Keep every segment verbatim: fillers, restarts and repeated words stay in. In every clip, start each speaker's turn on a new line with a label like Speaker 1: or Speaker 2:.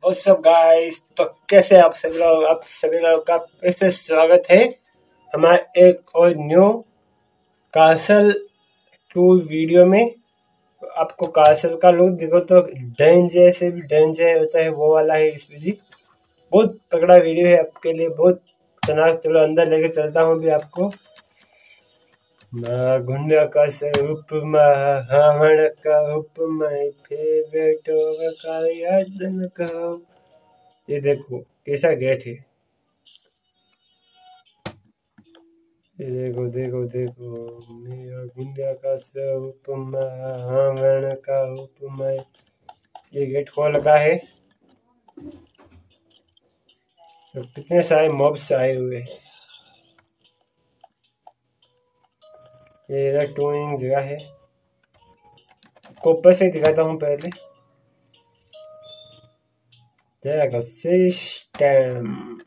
Speaker 1: What's up guys. तो कैसे आप सभी लोग आप सभी लोग का फिर से स्वागत है हमारे एक और न्यू कासल टू वीडियो में। आपको कासल का लुक देखो तो डेंजर से भी डेंजर होता है वो वाला है इसमें जी। बहुत तगड़ा वीडियो है आपके लिए, बहुत खतरनाक। चलो अंदर लेके चलता हूँ भी आपको। गुंडा का स्वरूप हावण का उपमा फेवरेट कालियादन का। ये देखो कैसा गेट है, ये देखो देखो देखो मेरा गुंडा का उपमा हावण का उपमा। ये गेट खोल लगा है तो कितने सारे मॉब्स आए हुए हैं। ये टूइंग जगह है, आपको ऊपर से दिखाता हूँ पहले। देखो सिस्टम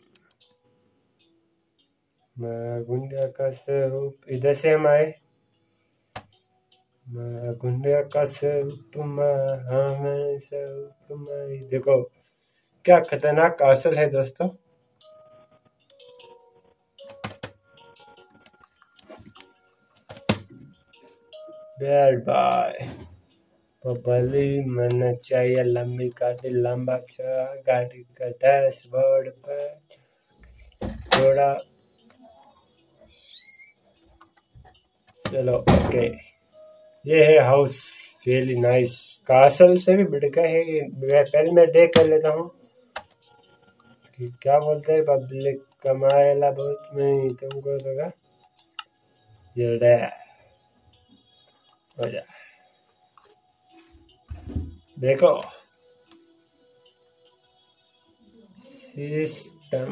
Speaker 1: गुंडा का स्वरूप। इधर से हम आए। गुंडा का स्वरूप देखो क्या खतरनाक कासल है दोस्तों। बैड बाय बबली मन चाहिए लंबी गाड़ी, लंबा चौड़ा गाड़ी का डैशबोर्ड पर थोड़ा। चलो ओके, ये है हाउस, रियली नाइस। कासल से भी बढ़कर है। पहले मैं देख कर लेता हूँ कि क्या बोलते हैं। पब्लिक कमाएला बहुत नहीं तुमको लगा ये हो जा। देखो सिस्टम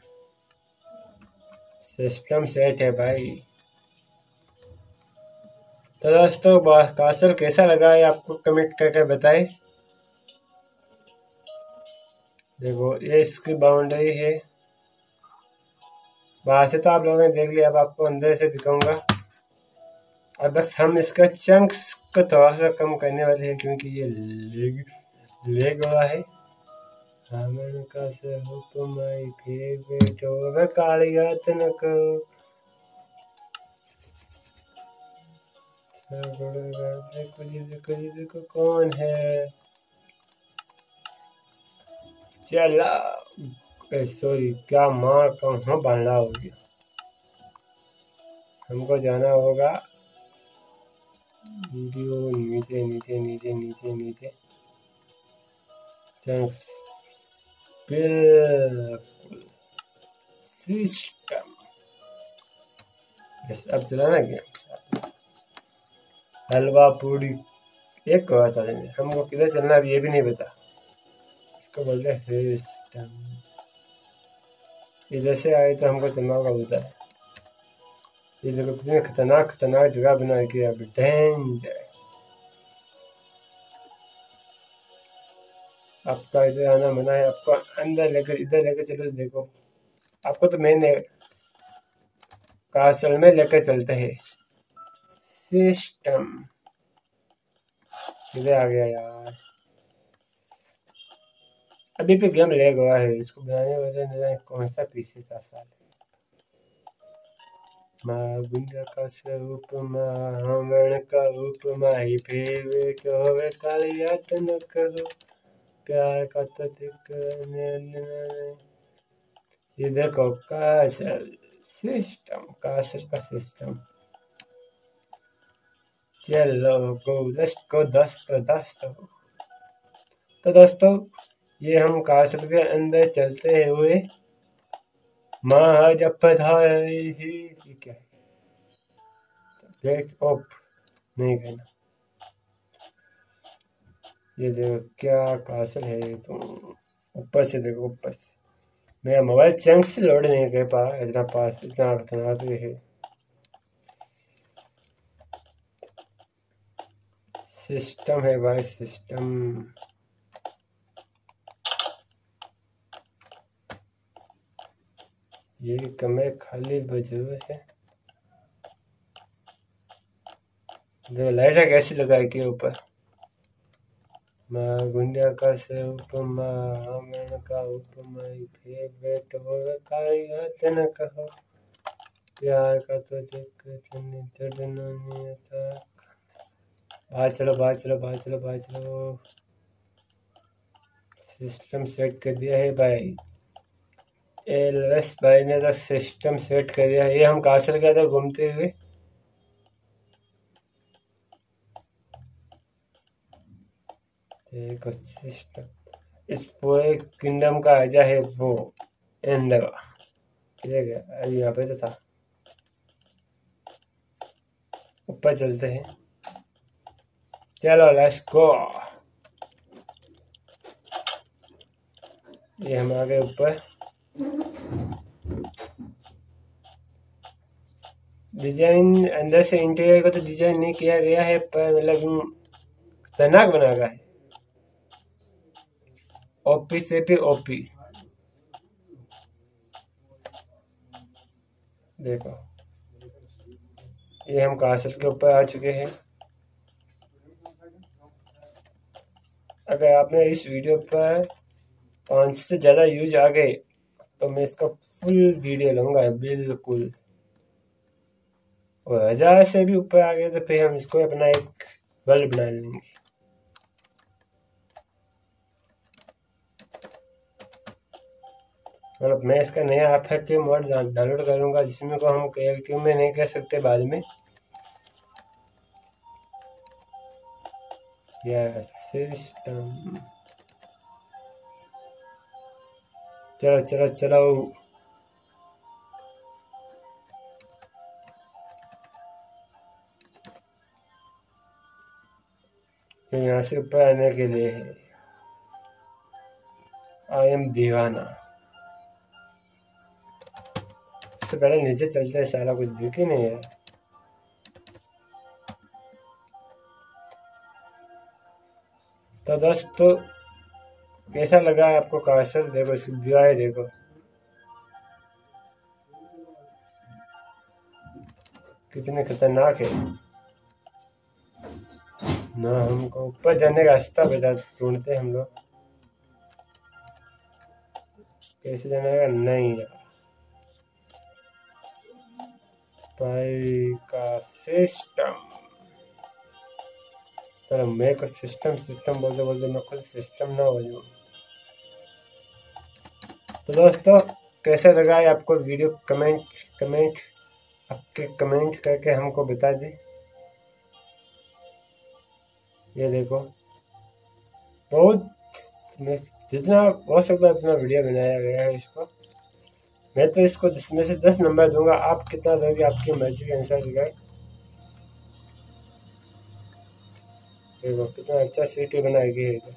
Speaker 1: सिस्टम सेट है भाई। तो दोस्तों कासल कैसा लगा है आपको कमेंट करके बताएं। देखो ये इसकी बाउंड्री है, बाहर से तो आप लोगों ने देख लिया। अब आपको अंदर से दिखाऊंगा। अब बस हम इसका चंक्स को थोड़ा सा कम करने वाले हैं क्योंकि ये लेग लेग हुआ है। हमन का से हुक्माई फेवरेट होगा कालियातन को। देखो जी देखो जी देखो कौन है। चला सॉरी क्या मार कहाँ बांधा हो गया। हमको जाना होगा वीडियो नीचे नीचे नीचे नीचे नीचे चंक्स बिल्कुल सिस्टम। अब चलाना क्या हलवा पूरी एक को था। हमको किधर चलना अब ये भी नहीं पता। इसको बोलते हैं सिस्टम। इधर से आए तो हमको चलना होगा उधर। ये देखो कितनी खतरनाक खतरनाक जगह बना के अब डेंजर। आपका इधर आना मना है, आपको अंदर लेकर इधर लेकर चलो। देखो आपको तो मैंने कासल में लेकर चलते हैं। सिस्टम इधर आ गया यार। अभी भी गेम लैग हुआ है। इसको बनाने वाले ने कौन सा पीसी था साल। माँ गुंडा का स्वरूप हावण का उपमा ही फेवरेट होवे कालियातन कहो प्यार का तो ये देखो कासल सिस्टम, कासल का सिस्टम। चलो गो लेट्स गो दोस्तों दोस्तों। तो दोस्तों ये हम कासल के अंदर चलते हुए माँ जब ही क्या गेट ऑफ नहीं कहना। ये देखो क्या कासल है। तुम ऊपर से देखो, ऊपर से मेरा मोबाइल चंक से लोड नहीं कर पा इतना पास इतना खतरनाक है। सिस्टम है भाई सिस्टम। ये कमरे खाली वजूद है। देखो लाइट कैसी लगाई के ऊपर। माँ गुंडिया का से उपमा मैंने का उपमा फेवरेट हो कारिया कहो प्यार का तो देख नहीं था। बाहर चलो बाहर चलो बाहर चलो बाहर चलो। सिस्टम सेट कर दिया है भाई। एलएस भाई ने तो सिस्टम सेट कर दिया। ये हम कासल गए थे घूमते हुए। देखो सिस्टम इस पूरे किंगडम का राजा है वो एंडवा। ठीक है अभी यहाँ पे तो था। ऊपर चलते हैं। चलो लेट्स गो। ये हम आ गए ऊपर। डिजाइन अंदर से इंटीरियर को तो डिजाइन नहीं किया गया है पर मतलब खतरनाक बना गया है। ओपी से भी ओपी। देखो ये हम कासल के ऊपर आ चुके हैं। अगर आपने इस वीडियो पर पाँच से ज़्यादा यूज आ गए तो मैं इसका फुल वीडियो लूँगा बिल्कुल। और हज़ार से भी ऊपर आ गए तो फिर हम इसको अपना एक वर्ल्ड बना लेंगे। मतलब मैं इसका नया एफ के मॉड डाउनलोड करूँगा जिसमें को हम क्रिएटिव में नहीं कर सकते बाद में। Yes system. चलो चलो चलो। यहाँ से ऊपर आने के लिए है आई एम दीवाना। इससे पहले नीचे चलते हैं सारा कुछ दिख ही नहीं है। तो दोस्तों कैसा लगा आपको कासल? देखो इसकी दीवारें देखो कितने खतरनाक है ना। हमको ऊपर जाने का रास्ता बता ढूंढते हम लोग। कैसे जाने का नहीं यार। भाई का सिस्टम। चलो मैं को सिस्टम सिस्टम बोलते बोलते मैं खुद सिस्टम ना हो जाऊँ। तो दोस्तों कैसा लगा है आपको वीडियो? कमेंट कमेंट आपके कमेंट करके हमको बता दें। ये देखो बहुत जितना हो सकता है उतना वीडियो बनाया गया है इसको। मैं तो इसको दस में से दस नंबर दूंगा। आप कितना दोगे आपकी मर्जी के अनुसार दिखाए। देखो कितना अच्छा सिटी बनाया गया है।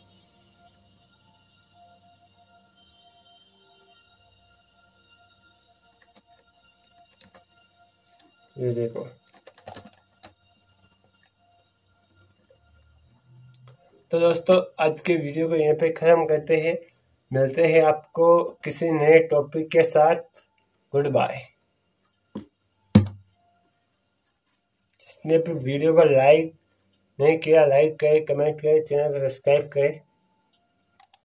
Speaker 1: ये देखो तो दोस्तों आज के वीडियो को यहीं पे ख़त्म करते हैं। मिलते हैं आपको किसी नए टॉपिक के साथ। Good bye. जिसने भी वीडियो को लाइक नहीं किया लाइक करें, कमेंट करें, चैनल को सब्सक्राइब करें।